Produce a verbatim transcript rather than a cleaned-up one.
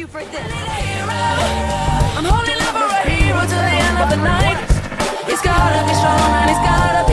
you for this. I'm holding up for a hero till the end of the night. He's gotta be strong and he's gotta be